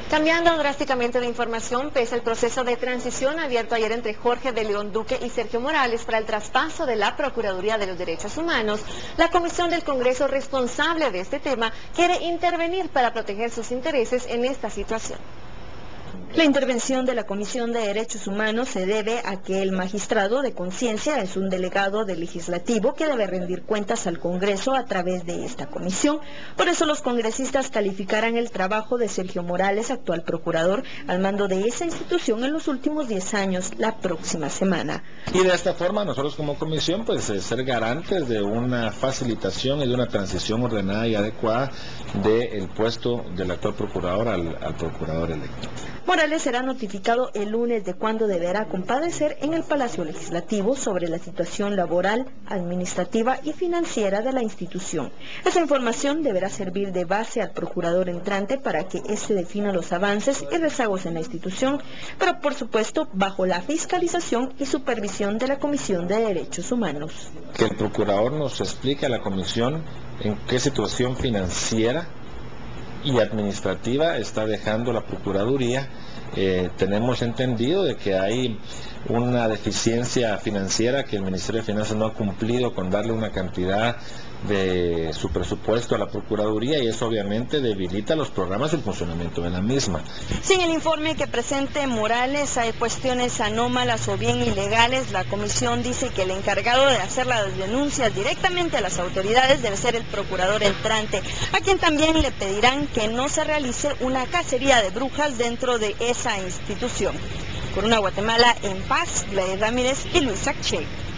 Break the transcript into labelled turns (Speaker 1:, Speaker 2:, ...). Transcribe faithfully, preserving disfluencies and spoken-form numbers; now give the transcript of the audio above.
Speaker 1: Cambiando drásticamente de información, pese al proceso de transición abierto ayer entre Jorge de León Duque y Sergio Morales para el traspaso de la Procuraduría de los Derechos Humanos, la Comisión del Congreso responsable de este tema quiere intervenir para proteger sus intereses en esta situación.
Speaker 2: La intervención de la Comisión de Derechos Humanos se debe a que el magistrado de conciencia es un delegado del legislativo que debe rendir cuentas al Congreso a través de esta comisión. Por eso los congresistas calificarán el trabajo de Sergio Morales, actual procurador, al mando de esa institución en los últimos diez años, la próxima semana.
Speaker 3: Y de esta forma nosotros como comisión pues eh, ser garantes de una facilitación y de una transición ordenada y adecuada del puesto del actual procurador al, al procurador electo.
Speaker 2: Morales será notificado el lunes de cuándo deberá comparecer en el Palacio Legislativo sobre la situación laboral, administrativa y financiera de la institución. Esa información deberá servir de base al procurador entrante para que éste defina los avances y rezagos en la institución, pero por supuesto bajo la fiscalización y supervisión de la Comisión de Derechos Humanos.
Speaker 3: Que el procurador nos explique a la comisión en qué situación financiera y administrativa está dejando la Procuraduría. Eh, tenemos entendido de que hay una deficiencia financiera, que el Ministerio de Finanzas no ha cumplido con darle una cantidad de su presupuesto a la Procuraduría, y eso obviamente debilita los programas y el funcionamiento de la misma.
Speaker 2: Sin el informe que presente Morales hay cuestiones anómalas o bien ilegales, la comisión dice que el encargado de hacer las denuncias directamente a las autoridades debe ser el procurador entrante, a quien también le pedirán que no se realice una cacería de brujas dentro de esa institución. Por una Guatemala en paz, Gladys Ramírez y Luis Sacche.